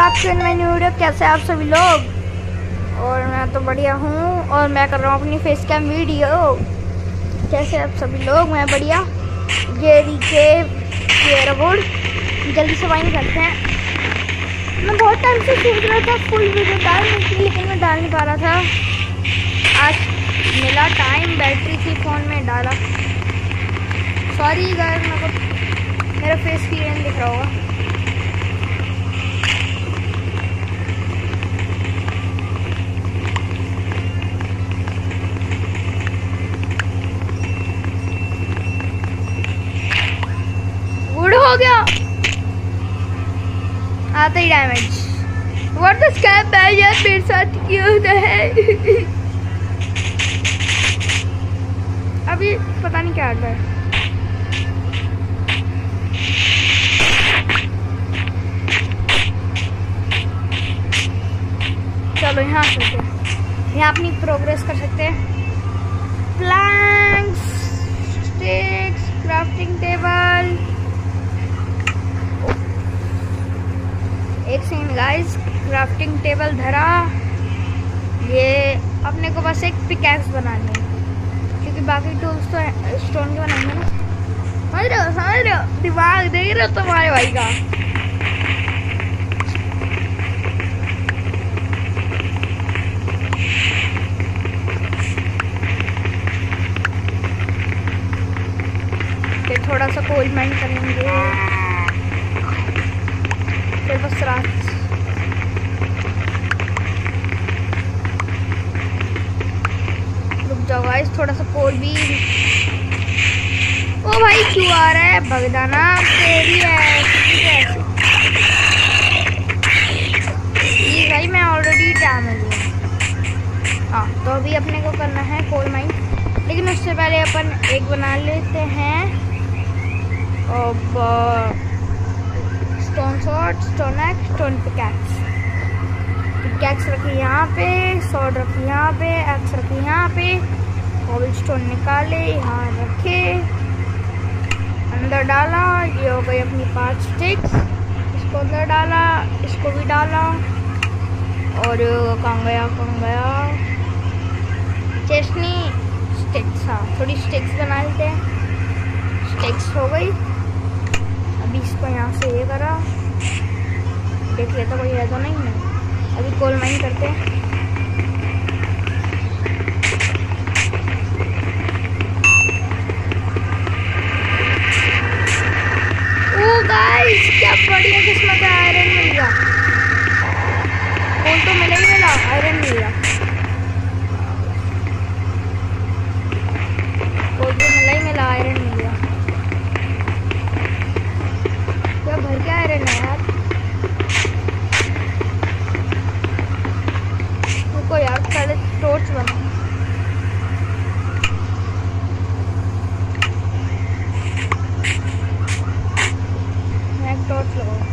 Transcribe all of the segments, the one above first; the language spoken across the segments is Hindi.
Back to my new video. कैसे आप सभी लोग? और मैं तो बढ़िया हूँ और मैं कर रहा हूँ अपनी फेस कैम वीडियो। कैसे आप सभी लोग? मैं बढ़िया। ये रीके बोर्ड जल्दी से वाइन करते हैं। मैं बहुत टाइम से सोच रहा था फुल वीडियो डालने की, लेकिन मैं डाल नहीं पा रहा था। आज मिला टाइम, बैटरी थी फ़ोन में, डाला। सॉरी गाइस, मेरा फेस क्लियर दिख रहा होगा। हो गया आता ही डैमेज। व्हाट द स्कैम भाई, यार मेरे साथ क्यों होता है? अभी पता नहीं क्या आता है। चलो यहाँ चलते हैं, यहाँ अपनी प्रोग्रेस कर सकते हैं। Planks, sticks, crafting table. एक सेकंड गाइस, क्राफ्टिंग टेबल धरा। ये अपने को बस एक पिकैक्स बनानी है, क्योंकि बाकी टूल्स तो स्टोन के बनाएंगे ना। समझ रहे हो? दिमाग देख रहे हो तुम्हारे भाई का? फिर थोड़ा सा कोल माइन कर लेंगे। बस रात रुक जाओ गाइस, थोड़ा सा कोल भी। ओ भाई क्यों आ रहा है? भगदाना तेरी है भाई, मैं ऑलरेडी डैमेज हूँ। हाँ, तो अभी अपने को करना है कोल माइन, लेकिन उससे पहले अपन एक बना लेते हैं। अब stone sword, stone axe, stone pickaxe. Pickaxe रखी यहाँ पे, सॉर्ड रखी यहाँ पे, एक्स रखी यहाँ पे। कोबल स्टोन निकाले, यहाँ रखे, अंदर डाला। ये हो गई अपनी 5 स्टिक्स। इसको अंदर डाला, इसको भी डाला। और कहाँ गया चेस्टनी स्टिक्स। हाँ, थोड़ी स्टिक्स बना लेते हैं। स्टिक्स हो गई। अभी इसको यहाँ से ये करा, देख लेता कोई है तो नहीं है। अभी कोल माइन करते हैं। ओ गाइस, क्या बढ़िया किस्मत है, आयरन मिल गया। कोल तो मिला, आयरन मिल गया। कोल तो मिला, आयरन मिल गया। भर के आयरन है यार। रुको यार, पहले टॉर्च बना। मैं एक टॉर्च लगाऊं।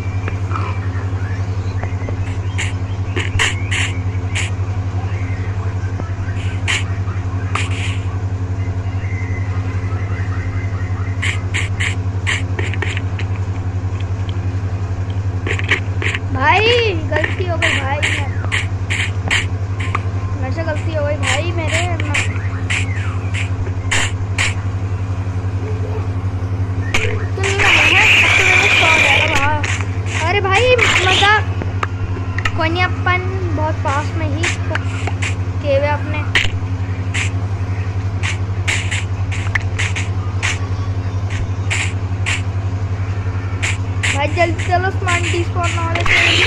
भाई गलती हो गई भाई, मेरे से गलती हो गई भाई। मेरे तो नहीं है, अरे भाई मजाक। कोई नहीं, अपन बहुत पास में ही केव है अपने। भाई जल्दी चलो, स्मार्ट डिस्पॉन वाले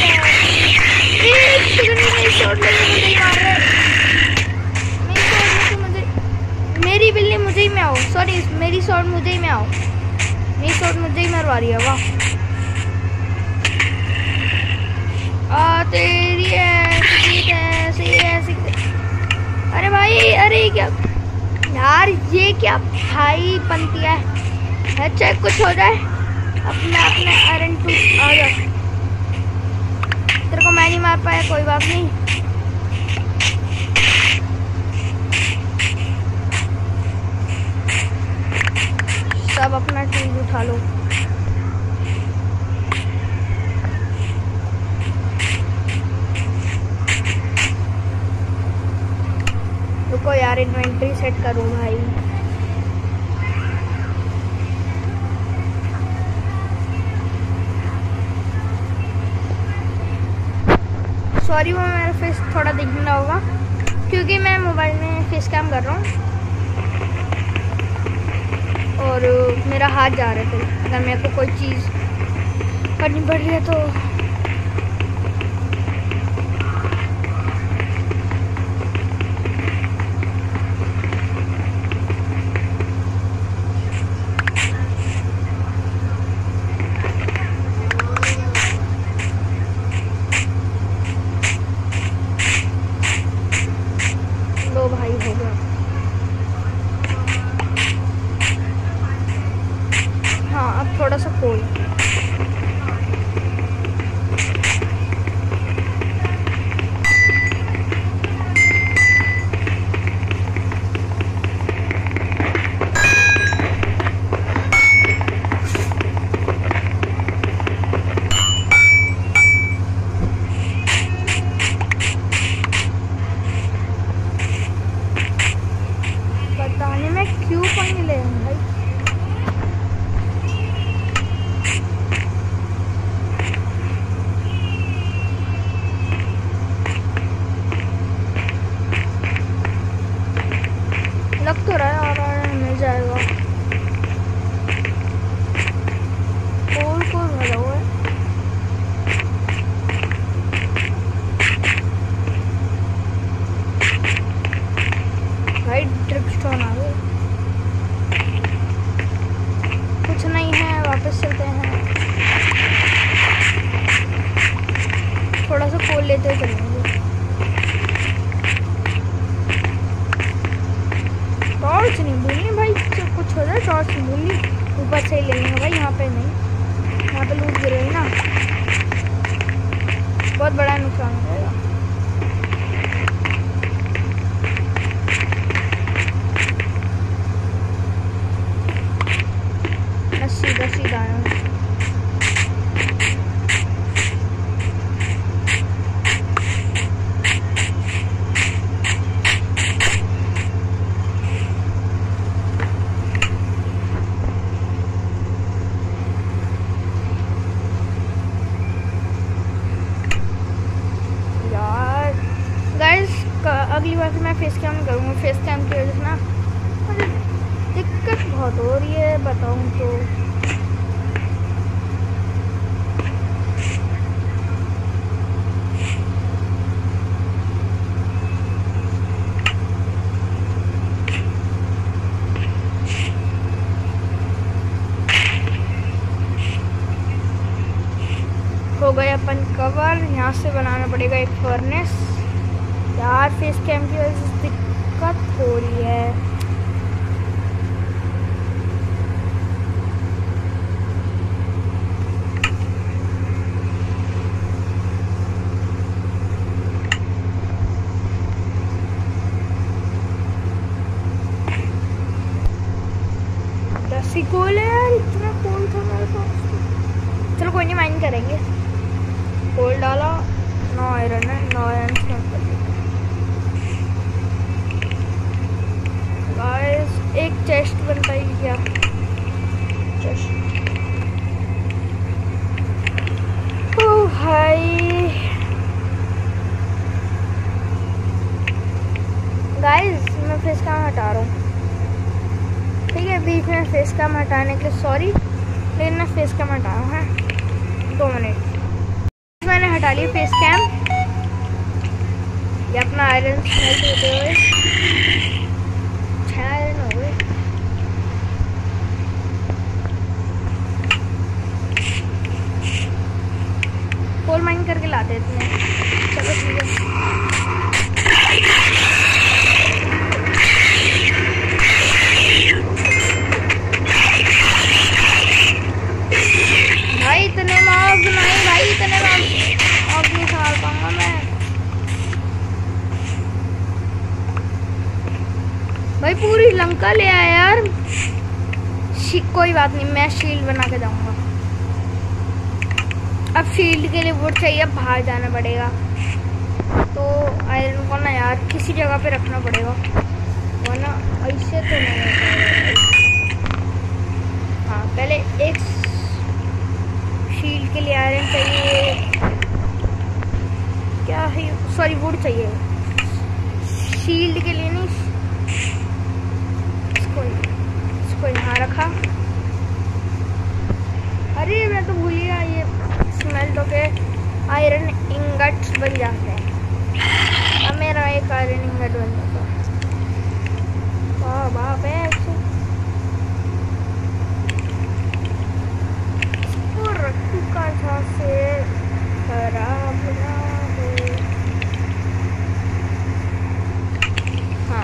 मेरी बिल्ली मुझे ही में आओ। सॉरी, मेरी शॉट मुझे ही में आओ। मेरी शॉट मुझे ही मरवा रही है। वाह, तेरी ऐसी। अरे भाई, अरे क्या यार, ये क्या भाई पंतिया है? चाहे कुछ हो जाए, अपने आयरन टूल आ जा। तेरे को मैं नहीं मार पाया, कोई बात नहीं। सब अपना टूल उठा लो। यार इन्वेंटरी सेट करूँ भाई। सॉरी वो मेरा फेस थोड़ा दिखना होगा क्योंकि मैं मोबाइल में फेस कैम कर रहा हूँ और मेरा हाथ जा रहा है। अगर मेरे को कोई चीज़ करनी पड़ रही है तो भाई हो गया। हाँ अब थोड़ा सा खोल। क्यों पानी ले भाई? लग तो रहा है और मिल जाएगा। कौन भरा हुआ है भाई? ड्रिप स्टोन आ गए। कुछ नहीं है, वापस चलते हैं। थोड़ा सा खोल लेते चलेंगे। टॉर्च नहीं भूलनी भाई, कुछ हो जाए टॉर्च नहीं भूलनी। ऊपर से ही ले लेंगे भाई, यहाँ पे नहीं। यहाँ पे लूट गिर रही ना, बहुत बड़ा नुकसान हो जाएगा। सीधा सीधा आया हूँ। यार गाइस अगली बार से मैं फेस कैम करूँगा। फेस कैम की वजह से ना मुझे दिक्कत बहुत हो रही है, बताऊँ तो। हो गए अपन कवर। यहाँ से बनाना पड़ेगा एक फर्नेस। यार फेस कैम की वजह से दिक्कत हो रही है। कोल है यार, इतना कोल था मेरे पास। चलो कोई नहीं, माइन करेंगे। कोल डाला, 9 आयरन है, 9 आयरन से गाइस एक चेस्ट बनता ही क्या? चेस्ट। ओह भाई गाइस मैं फेस कैम हटा रहा हूँ, ठीक है? बीच में फेस कैम हटाने के लिए सॉरी, लेकिन मैं फेस कैम हटा रहा हूँ। है 2 मिनट मैंने हटा लिया फेस कैम। ये अपना आयरन स्मेल्ट होते हुए 6 आयरन हो गए। कोल माइन करके लाते हैं। चलो ठीक है। भाई इतने मॉब नहीं, भाई इतने मॉब नहीं संभाल पाऊंगा मैं। भाई पूरी लंका ले आया यार। कोई बात नहीं, मैं शील्ड बना के जाऊंगा। अब शील्ड के लिए वुड चाहिए, बाहर जाना पड़ेगा। तो आयरन को ना यार किसी जगह पे रखना पड़ेगा। वरना ऐसे तो नहीं होता। हाँ पहले एक शील्ड के लिए आयरन चाहिए, क्या है, सॉरी वुड चाहिए शील्ड के लिए, नहीं इसको यहाँ रखा। अरे मैं तो भूल गया, ये स्मेल्ट होके आयरन इंगट्स बन जाते हैं। अब मेरा एक आयरन इंगट बन जाता है। वाह बाप है, इसको रखू का था से खराब ना हो। हाँ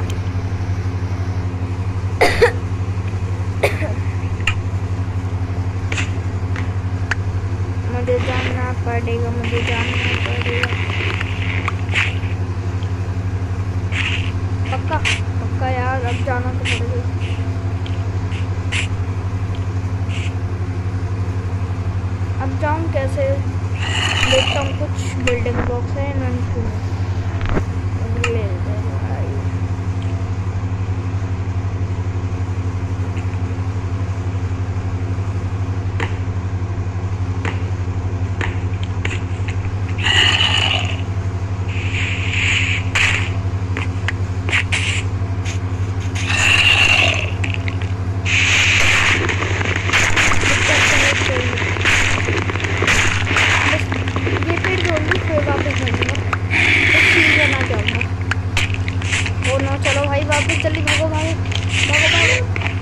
मुझे जानना पड़ेगा, मुझे जानना पड़ेगा। पक्का पक्का यार, अब जाना तो पड़ेगा। अब जाऊँ कैसे, देखता हूँ कुछ बिल्डिंग ब्लॉक्स है इन्वेंटरी में, ले लेते हैं। चलो भाई वापस जल्दी भागो भागो भागो भागो।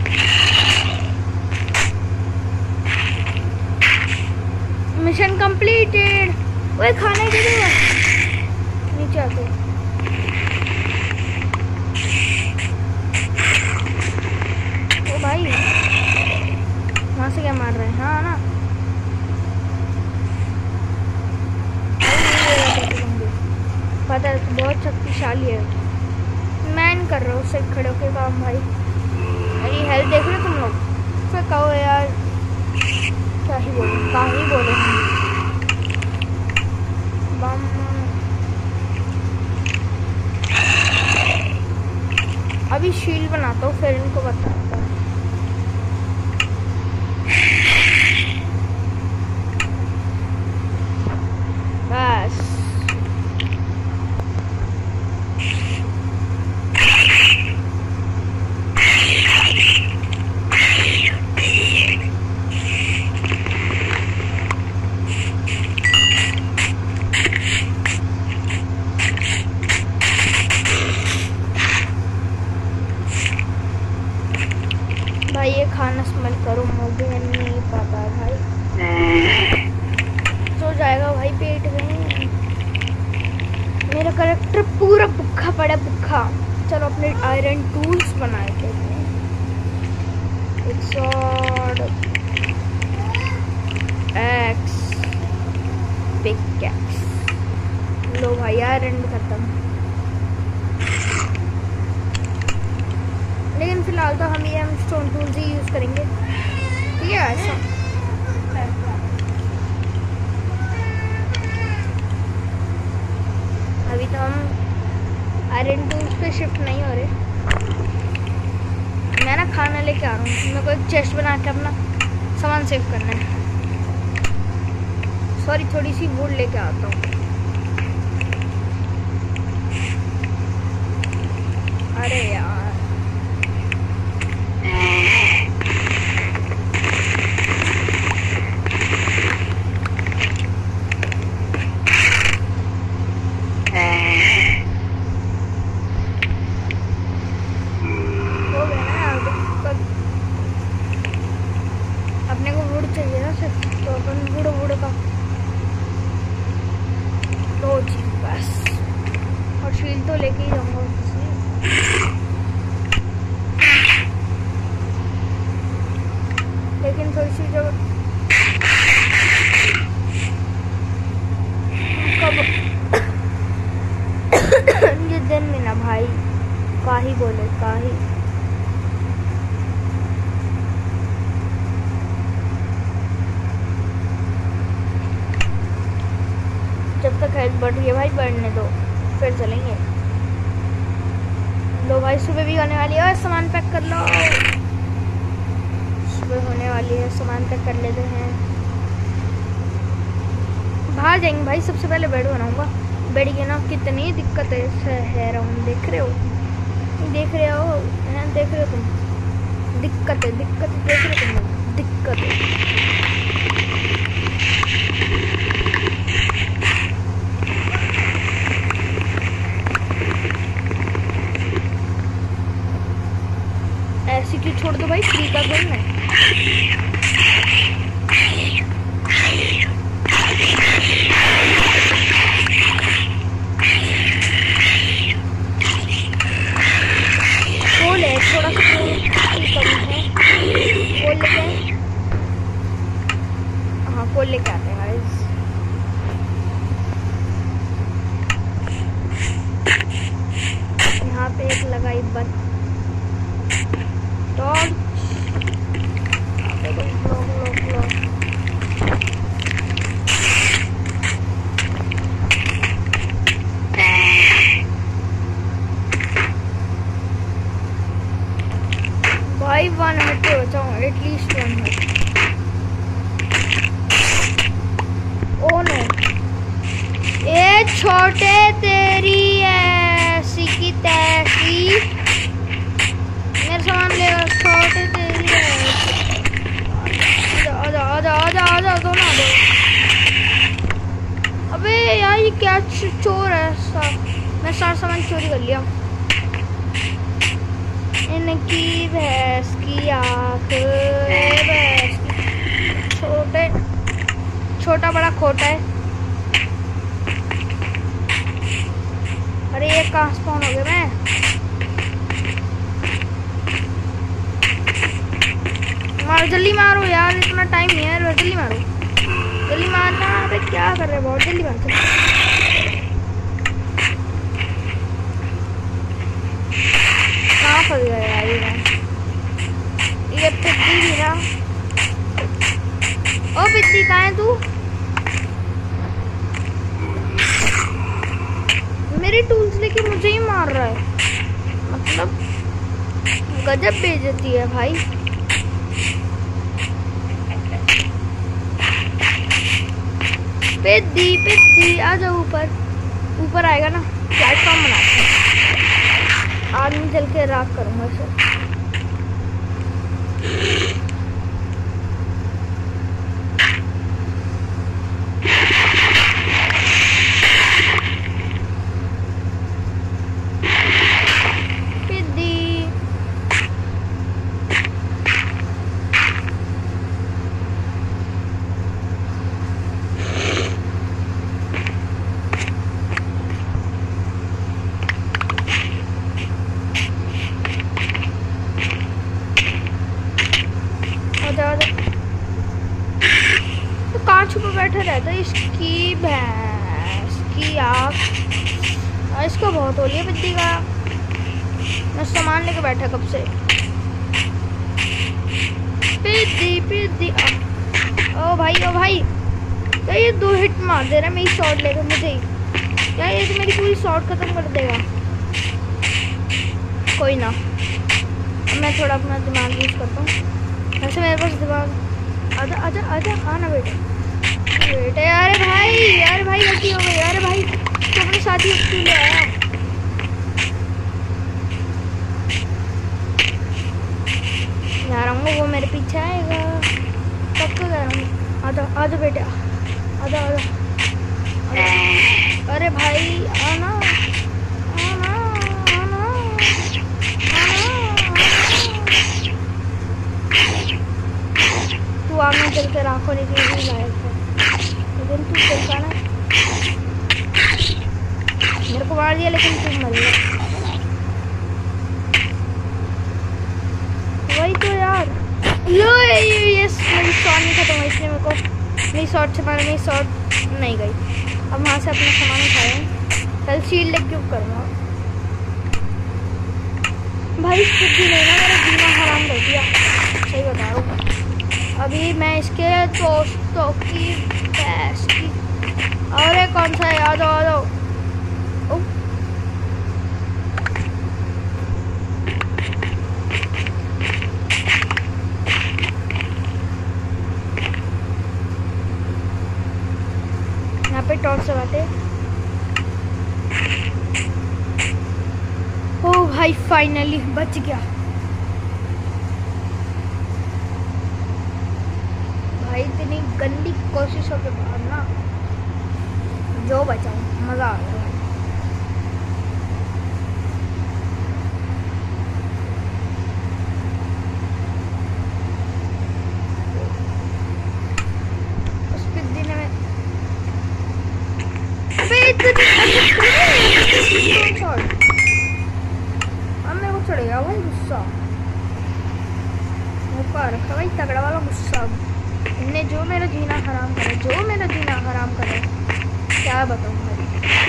Mission completed. ओए खाने के लिए नीचे आके, ओ भाई वहां से क्या मार रहे हैं? हाँ ना पता है, बहुत शक्तिशाली है। मैं कर रहा हूँ उससे खड़े होके काम भाई। मेरी हेल्थ देख रहे हो तुम लोग? फिर कहो यार, क्या ही बोले बम। अभी शील्ड बनाता हूँ फिर इनको बताता हूँ। बस भाई ये खाना स्मेल करो, मुझे नहीं पता भाई। तो जाएगा भाई पेट में। मेरा कैरेक्टर पूरा भूखा पड़ा, भूखा। चलो अपने आयरन टूल्स बनाए थे, एक स्वॉर्ड, एक्स, पिकैक्स। लो भाई आयरन खत्म। लेकिन फिलहाल तो हम ये स्टोन टूल्स ही यूज करेंगे, ठीक है ऐसा। अभी तो हम आयरन टूल्स पे शिफ्ट नहीं हो रहे। मैं ना खाना लेके आ रहा हूँ, मेरे को एक चेस्ट बना के अपना सामान सेव करना है। सॉरी थोड़ी सी वुड लेके आता हूँ। अरे यार अपने को वुड चाहिए ना सिर्फ, तो अपन वुड का दो चीज बस। और शील्ड तो लेके ही जाऊंगा उससे। लेकिन थोड़ी सी जब कब ये दिन में ना भाई काही बोले काही। जब तक हेल्थ बढ़ रही है भाई बढ़ने दो, फिर चलेंगे। लो भाई सुबह भी होने वाली है, सामान पैक कर लो। सुबह होने वाली है, सामान पैक कर लेते हैं। बाहर जाएंगे भाई, सबसे पहले बेड बनाऊंगा। बेड की ना कितनी दिक्कत है राउंड, देख रहे हो है, देख रहे हो तुम, दिक्कत है देख रहे हो तुम, दिक्कत है। ऐसी क्यों छोड़ दो भाई, फ्री का गेम है। खोल है थोड़ा सा, खोल लेते हैं। हाँ खोल लेके आते हैं गाइस। यहाँ पे एक लगाई बंद टॉर्च, भाई 1 मिनट पे बचाऊँ, एटलीस्ट 1 मिनट। ओ नो, ये छोटे तेरी ऐसी की तैसी, मेरा सामान ले, छोटे तेरी आजा दो ना दो। अबे यार ये क्या चोर है, मैं सारा सामान चोरी कर लिया। इनकी भैंस की आँख, भैंस की छोटा बड़ा खोटा है। अरे ये कहाँ स्पॉन हो गया मैं? मारो जल्दी मारो यार, इतना टाइम नहीं है, जल्दी मारो, जल्दी मारना। अरे क्या कर रहे हो, बहुत जल्दी मारो। कहाँ फंस गया यार ये पिद्दी भी ना। ओ पिद्दी कहाँ है तू? मेरे टूल्स लेके मुझे ही मार रहा है, मतलब गजब बेइज्जती है भाई। पिद्दी आ जाओ ऊपर आएगा ना, प्लेटफॉर्म बनाते हैं। आदमी चल के राख करूंगा इसे। बैठे रहता है, इसकी भैंस की आँख, इसको बहुत हो लिया पिद्दी का। मैं सामान लेके बैठा कब से। पिद्दी ओ भाई तो ये 2 हिट मार दे रहा है मेरी शॉट लेकर मुझे ही। यार ये तो मेरी पूरी शॉट खत्म कर देगा। कोई ना, मैं थोड़ा अपना दिमाग यूज करता हूँ। वैसे मेरे पास दिमाग, आजा आना बेटे। अरे भाई गलती हो गई। अरे भाई तो अपने साथी क्यों ले आया? यार वो मेरे पीछे आएगा, कब तो कह आजा बेटे, आजा। अरे भाई आना। तू आगे चल कर आंखों निकली लायक है, लेकिन तू चलता ना, मेरे को मार दिया लेकिन तू मर गया। वही तो यार, लो ये मेरी शॉट नहीं खत्म हुई, इसलिए मेरे को मेरी शॉट से मेरी शॉट नहीं गई। अब वहाँ से अपना सामान उठाएं, कल शील्ड क्यों करूँगा भाई। कुछ भी नहीं ना, मेरा जीना हराम कर दिया, सही बता रहा हूँ। अभी मैं इसके दोस्तों की भैंस की, अरे कौन सा है, आ जाओ दिखाते। ओ भाई फाइनली बच गया भाई, इतनी गंदी कोशिशों के बाद ना जो बचाऊं, मजा आ गया। अब मेरे को चढ़ेगा भाई गुस्सा, रखा भाई तगड़ा वाला गुस्सा। इनने जो मेरा जीना हराम करे, जो मेरा जीना हराम करे, क्या बताऊँ भाई।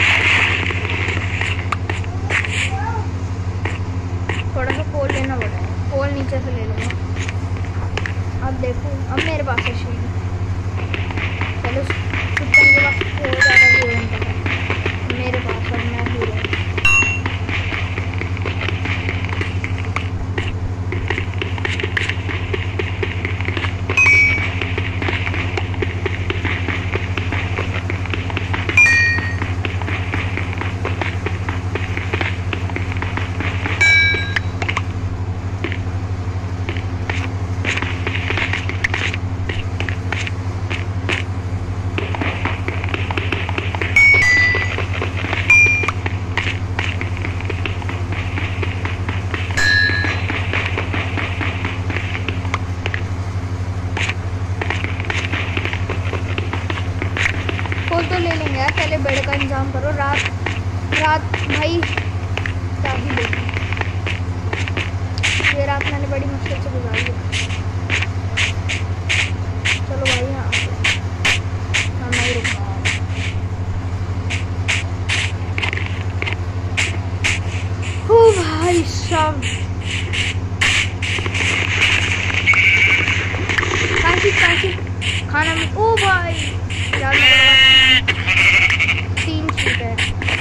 थोड़ा सा पोल लेना पड़ा है, पोल नीचे से ले लूँगा। अब देखो, अब मेरे पास है शील्ड। चलो कुत्तन के पास बहुत ज़्यादा हीरोइन का है, मेरे पास अब मैं हीरो। तो ले लेंगे यार, पहले बेड का इंतजाम करो। रात भाई क्या ही देखो, ये रात मैंने बड़ी मुश्किल से गुजारी है। चलो भाई यहाँ मैं नहीं रुकना। हो भाई साहब, काशी खाना में। ओ भाई यार 3 शीट है।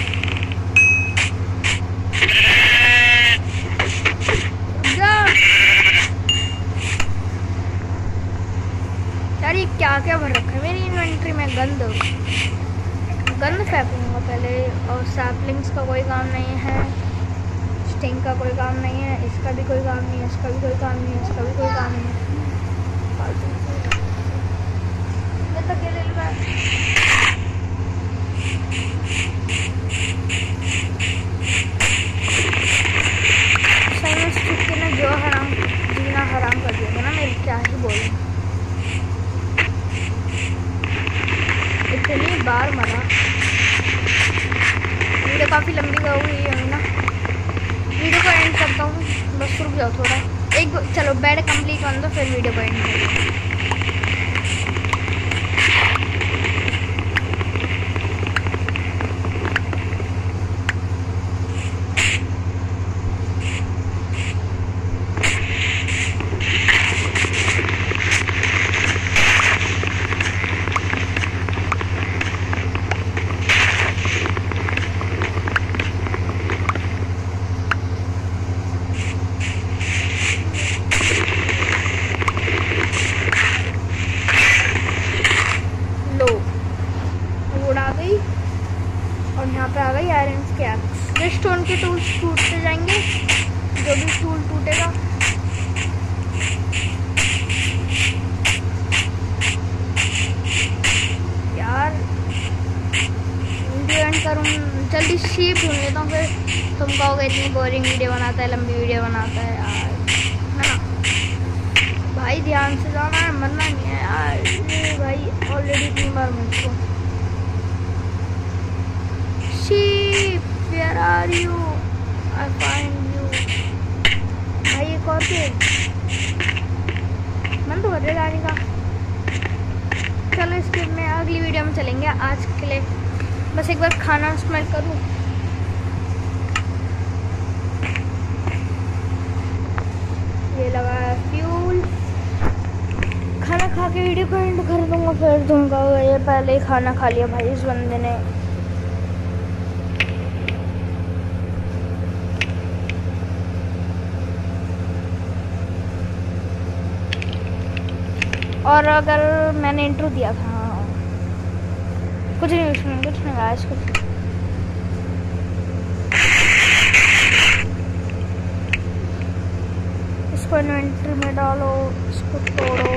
यार ये क्या क्या भर रखा है मेरी इन्वेंट्री में। गंद फेंकूंगा पहले। और सैपलिंग्स का कोई काम नहीं है, स्टिंग का कोई काम नहीं है, इसका भी कोई काम नहीं है, इसका भी कोई काम नहीं है, इसका भी कोई काम नहीं है। तक ले लूँगा। ने जो हराम जीना हराम कर दिया ना मेरे, क्या ही बोलूं। इतनी बार मरा। वीडियो काफ़ी लंबी हो गई है ना, वीडियो को एंड करता हूँ। बस रुक जाओ थोड़ा, एक चलो बेड कंप्लीट कर दो, फिर वीडियो को एंड करो। और यहाँ पे आ गई आयरन की एक्स। ये स्टोन के टूल्स टूटते जाएंगे, जो भी टूल टूटेगा। यार वीडियो एंड करूँ, जल्दी शीप ढूंढ लेता हूँ, फिर तुम कहोगे इतनी बोरिंग वीडियो बनाता है, लंबी वीडियो बनाता है यार, है ना भाई। ध्यान से जाना है, मरना नहीं है यार। भाई ऑलरेडी 3 बार मुझको। Sheep, where are you? I find you. भाई एक और पे मन तो कर रहा है गाड़ी का। चलो इसके में अगली वीडियो में चलेंगे। आज के लिए बस एक बार खाना स्मेल करूँ। ये लगा है फ्यूल। खाना खा के वीडियो को एंड कर दूँगा, फिर दूँगा। ये पहले ही खाना खा लिया भाई इस बंदे ने। और अगर मैंने इंट्रो दिया था, कुछ नहीं गाइस, कुछ इसको इन्वेंटरी में डालो, इसको तोड़ो।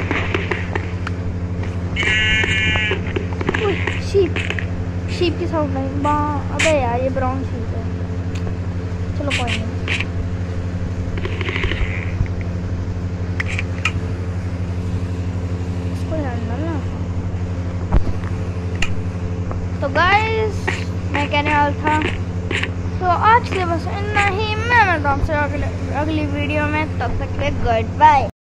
शीप की साउंड नहीं, अबे यार ये ब्राउन शीप है। चलो कोई नहीं। इसको ना। तो गाइस मैं कहने वाला था, तो आज से बस इतना ही। मैं मिलता हूँ आपसे अगली वीडियो में, तब तक के लिए गुड बाय।